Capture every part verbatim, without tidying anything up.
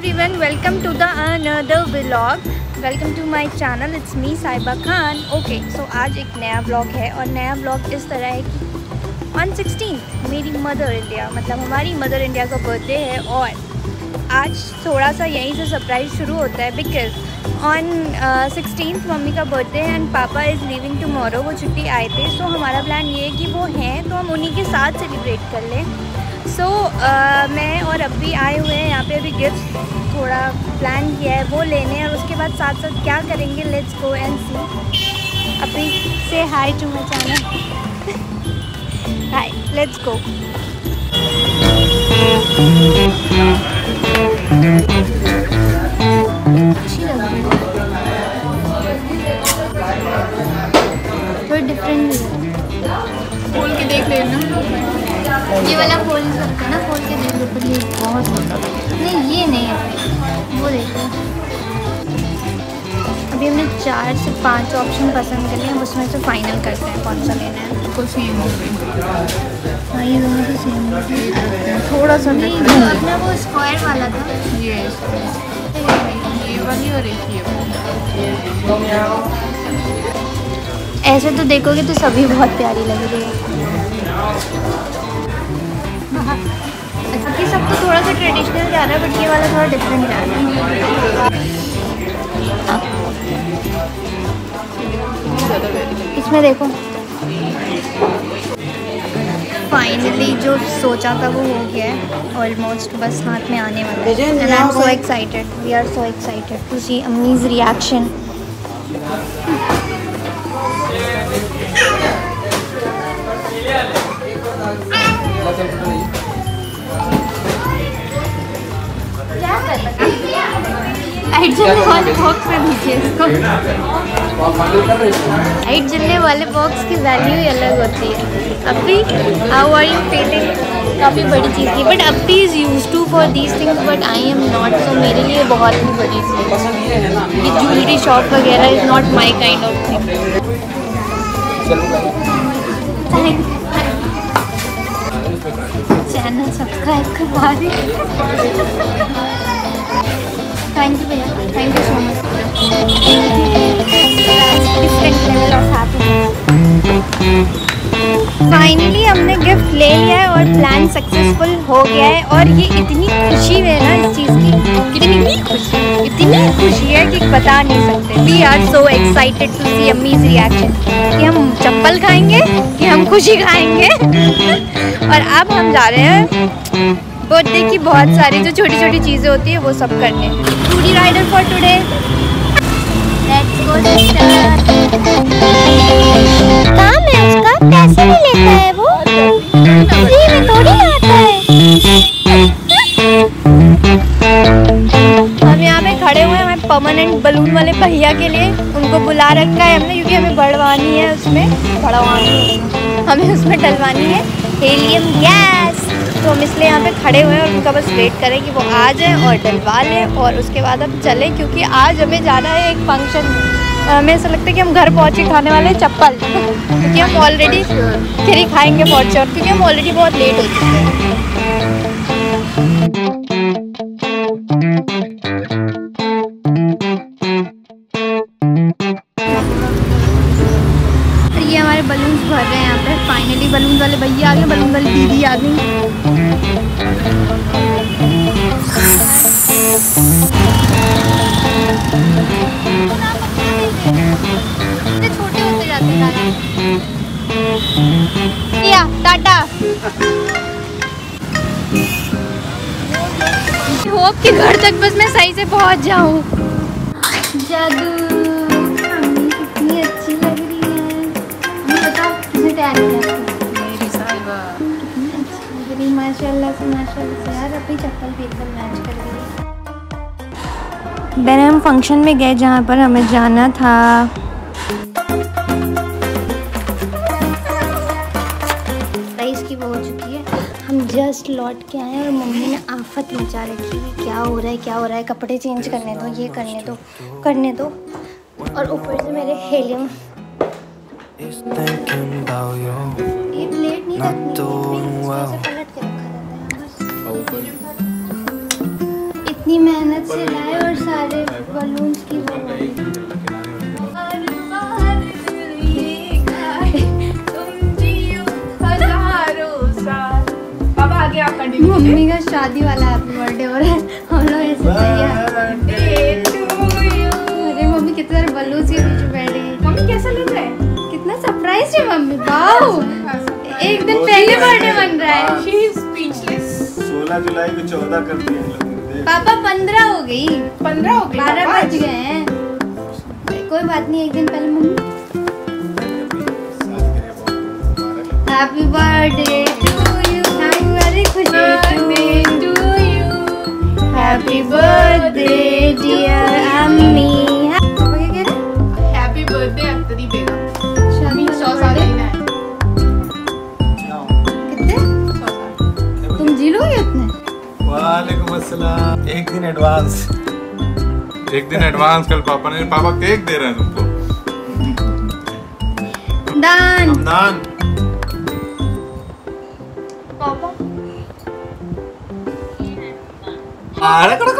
everyone, welcome to the another vlog. Welcome to my channel. It's me साइबा Khan. Okay, so आज एक नया vlog है और नया vlog इस तरह है कि ऑन सिक्सटीन्थ मेरी मदर इंडिया मतलब हमारी मदर इंडिया का बर्थडे है और आज थोड़ा सा यहीं से सरप्राइज़ शुरू होता है बिकॉज ऑन सिक्सटीन्थ मम्मी का बर्थडे है एंड पापा इज़ लीविंग टुमारो. वो छुट्टी आए थे सो so, हमारा प्लान ये है कि वो हैं तो हम उन्हीं के साथ सेलिब्रेट कर लें. सो so, uh, मैं और अभी आए हुए हैं यहाँ पे. अभी गिफ्ट थोड़ा प्लान किया है वो लेने और उसके बाद साथ साथ क्या करेंगे लेट्स गो एंड सी. अभी से hi to my channel. Hi, let's go. थोड़ा डिफरेंट खोल के देख लेना. ये वाला खोल सकते हैं ना, खोल के देख लो. पर ये बहुत छोटा नहीं, ये नहीं है वो देखो. अभी हमने चार से पांच ऑप्शन पसंद कर लिए. हम उसमें से फाइनल करते हैं कौन सा लेना है. बिल्कुल सेम हो गई. हाँ ये दोनों तो सेम है. थोड़ा सा नहीं जो अपना वो स्क्वायर वाला था ये ये वाली और एक ये ऐसे तो देखोगे तो सभी बहुत प्यारी लग रही है. बाकी सब तो थोड़ा सा ट्रेडिशनल जा रहा है बट ये वाला थोड़ा डिफरेंट जा रहा है. इसमें देखो फाइनली जो सोचा था वो हो गया है ऑलमोस्ट. बस हाथ में आने वाला है and I am so excited. We are so excited to see अम्मीज़ रिएक्शन. लाइट जलने वाले बॉक्स में दीजिए इसको. लाइट जलने वाले बॉक्स की वैल्यू ही अलग होती है. अभी हाउ आर यू फीलिंग? काफ़ी बड़ी चीज़ थी बट अभी is use to for these things but I am not. So मेरे लिए बहुत ही बड़ी चीज़. ये ज्वेलरी शॉप वगैरह is not my kind of thing. Channel subscribe करवा दी. थैंक यू भैया, thank you so much. Different level of happiness. Finally हमने गिफ्ट ले लिया है और प्लान सक्सेसफुल हो गया है और ये इतनी खुशी है ना इस चीज़ की. कितनी खुशी इतनी खुशी है कि बता नहीं सकते. We are so excited to see अम्मीज़ रिएक्शन कि हम चप्पल खाएंगे कि हम खुशी खाएंगे. और अब हम जा रहे हैं बर्थडे की बहुत सारी जो छोटी छोटी चीज़ें होती है वो सब करने. टूडी rider for today. Let's go sister. काम है उसका, पैसे नहीं लेता है वो. फ्री में थोड़ी आता है. हम यहाँ पे खड़े हुए हैं हमारे परमानेंट बलून वाले भैया के लिए. उनको बुला रखा है हमने क्योंकि हमें बढ़वानी है उसमें बढ़वानी है हमें उसमें डलवानी है हेलियम गैस. तो हम इसलिए यहाँ पे खड़े हुए हैं और उनका बस वेट करें कि वो आ जाएं और डलवा लें और उसके बाद हम चलें क्योंकि आज हमें जाना है एक फंक्शन. हमें ऐसा लगता है कि हम घर पहुँच के खाने वाले हैं चप्पल क्योंकि हम ऑलरेडी फिर ही खाएंगे पहुँच क्योंकि हम ऑलरेडी बहुत लेट हो चुके हैं. ये हमारे बलून्स भर रहे हैं यहाँ पे. फाइनली बलून वाले भैया आ गए, बलून वाली दीदी आ गई. छोटे होते जाते हैं. टाटा. होप कि घर तक बस मैं सही से पहुंच जाऊं. जादू कितनी अच्छी लग रही है. हमें बताओ किसने तैयार किया? मेरी साहिबा. कितनी अच्छी लग रही माशाल्लाह से माशाल्लाह से. यार अपनी चप्पल भी एकदम मैच कर गई. देन हम फंक्शन में गए जहाँ पर हमें जाना था. राइस की वो हो चुकी है. हम जस्ट लौट के आए और मम्मी ने आफत मचा रखी है. क्या हो रहा है क्या हो रहा है. कपड़े चेंज करने दो, ये करने दो करने दो और ऊपर से मेरे हेलियम. ये प्लेट नहीं रखनी, पलट के रखा रहता है बस. इतनी मेहनत से लाए और सारे बलून्स की मम्मी का शादी वाला हैप्पी बर्थडे हो रहा है, हम लोग ऐसे अरे मम्मी कितने सारे बलून्स के बीच में बैठ गई। मम्मी कैसा लग रहा है? कितना सरप्राइज है मम्मी, वाओ एक दिन पहले बर्थडे बन रहा है। She is speechless. सोलह जुलाई को चौदह कर दिए पापा, पंद्रह हो गई, पंद्रह हो गई, बारह बज गए हैं। कोई बात नहीं, एक दिन पहले mummy. Happy birthday to you, very खुश birthday to you, happy birthday dear अम्मी। क्या कह रहे? Happy birthday Akhtari Begum. शादी सौ साल जीना है। कितने? सौ साल। तुम जी लोगे उतने? वालेकुम अस्सलाम। एक दिन एडवांस एक दिन एडवांस। कल पापा ने पापा केक दे रहे हैं तुमको। दान दान पापा। अरे कड़क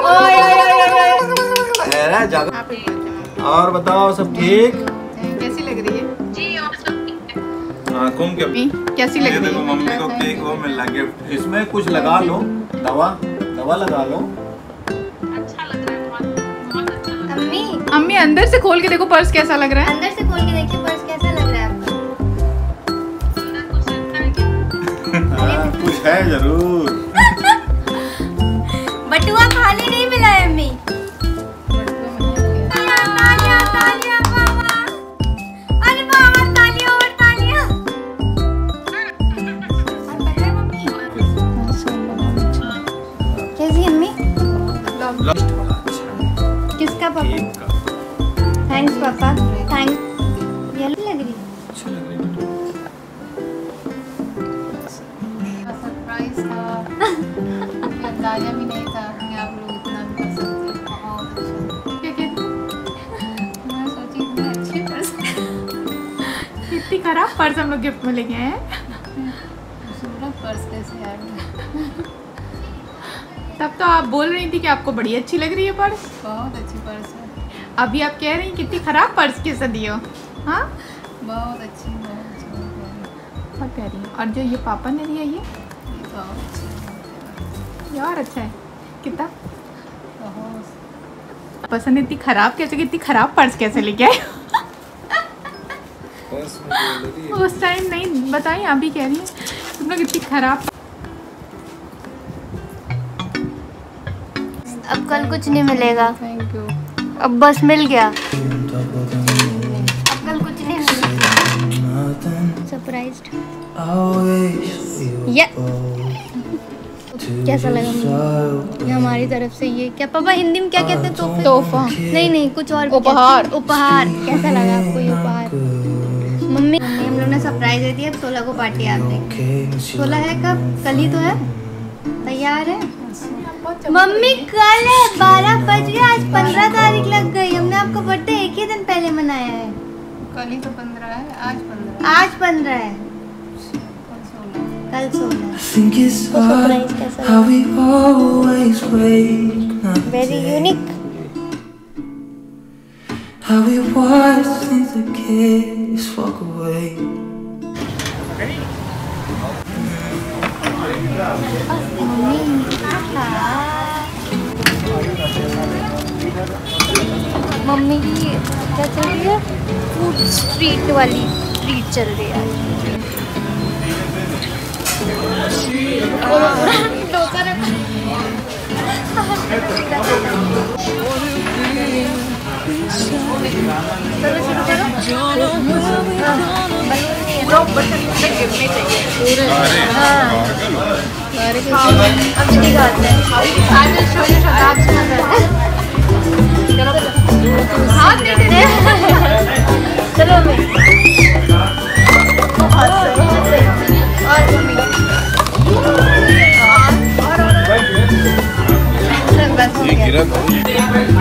अरे जागो। Happy birthday. और बताओ सब ठीक? कैसी लग रही है? हाँ घूम के मम्मी, कैसी लग ये रही देखो है? मम्मी को केक वो मिल रहा गिफ्ट। इसमें कुछ लगा लो, दवा दवा लगा लो। अम्मी अम्मी अंदर से खोल के देखो पर्स कैसा लग रहा है। अंदर से खोल के देखिए पर्स कैसा लग रहा है आपका। हाँ, कुछ है जरूर। बटुआ खाली नहीं मिला है अम्मी। तालियां तालियां मामा, अरे मामा तालियां और तालियां। कैसी अम्मी? किसका पापा? थैंक्स पापा, थैंक्स। ये लग रही है। सरप्राइज था, अंदाजा भी नहीं था कि आप लोग इतना भी कर सकते। बहुत अच्छा। क्या कहते? मैं सोची इतनी अच्छी पर्स, इतनी खराब पर्स हम लोग गिफ्ट में लेके आए हैं। खूबसूरत पर्स कैसे आ गई? तब तो आप बोल रही थी कि आपको बड़ी अच्छी लग रही है पर्स। बहुत अच्छी पर्स है। अभी आप कह रही हैं कितनी खराब पर्स किसे दी हो? हाँ बहुत अच्छी, बहुत अच्छी, बहुत प्यारी है। और जो ये पापा ने दिया ये तो ये और अच्छा है। कितना पसंद? इतनी खराब कैसे, इतनी खराब पर्स कैसे लेके आए? उस टाइम नहीं बताई, अभी कह रही है तुम लोग इतनी खराब। अब कल कुछ नहीं मिलेगा। Thank you. अब बस मिल गया। अब कल कुछ नहीं मिलेगा। सरप्राइज्ड। ये कैसा लगा मुझे? ये हमारी तरफ से ये क्या पापा हिंदी में क्या कहते हैं? तोहफे? तोहफा नहीं नहीं कुछ और। उपहार। उपहार। कैसा लगा आपको ये उपहार? मम्मी हम लोग ने सरप्राइज दे दिया। सोलह को पार्टी आप देंगे। सोलह है कब? कल ही तो है। तैयार है मम्मी? कल है, बारह बज गए, आज पंद्रह तारीख लग गई। हमने आपका बर्थडे एक ही दिन पहले मनाया है। कल ही तो पंद्रह है, आज पंद्रह। आज पंद्रह है, कल सोलह। सरप्राइज कैसा? Very unique. How we watch the kids walk away. Mummy की क्या चल रही है? फूड स्ट्रीट वाली स्ट्रीट चल रही है। डोसा रखा। चलो शुरू करो। अभी दिखाते हैं। हाथ दे दे। चलो और मम्मी बस हो गया।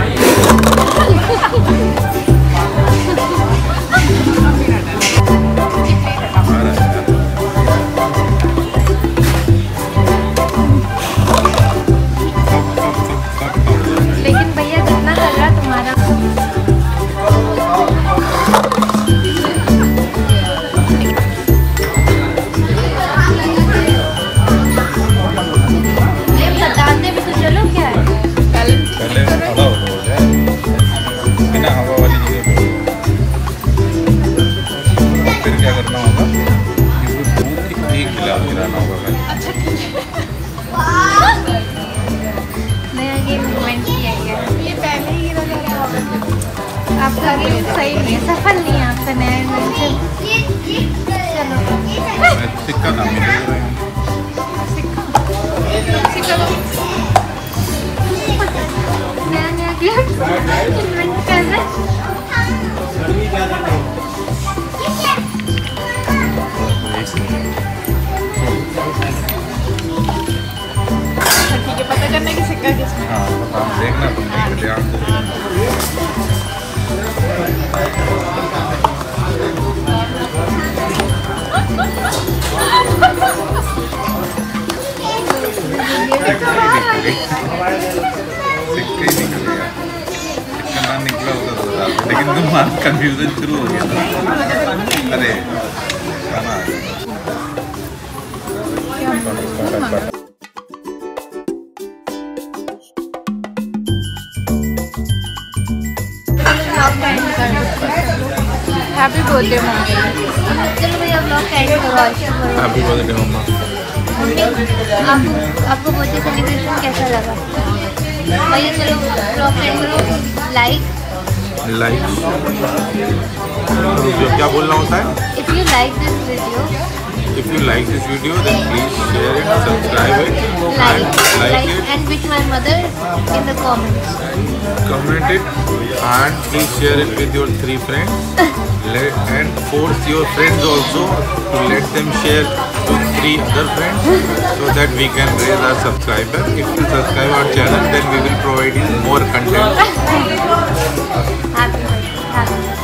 नहीं है। ये पहले ही गिरा जा रहा है। आपका गेम सही नहीं है, सफल नहीं है आपका नया इन्वेंशन। चलो सिक्का था मेरे सिक्का दो। नया नया गेम इन्वेंट कर रहे हैं। ठीक है, पता करना कि सिक्का किसमें। हाँ आप देखना तुम नहीं ध्यान से सिक्का ही निकलेगा। सिक्का ना निकला होता तो बता दो। लेकिन तुम्हारा कंफ्यूजन शुरू हो गया था। अरे खाना आ गया। Happy birthday mummy. चलो भैया ब्लॉग का एंड करो। हैप्पी बर्थडे मम्मा। मम्मी आपको आपको बर्थडे सेलिब्रेशन कैसा लगा? भैया चलो ब्लॉग का एंड करो। लाइक लाइक जो क्या बोलना होता है? If you like this video, If you like this video, then please share it, subscribe it, like and like like it, and wish my mother in the comments. comment it, and please share it with your three friends. Let and force your friends also to let them share to three other friends, so that we can raise our subscriber. If you subscribe our channel, then we will provide you more content. Happy birthday. Happy birthday.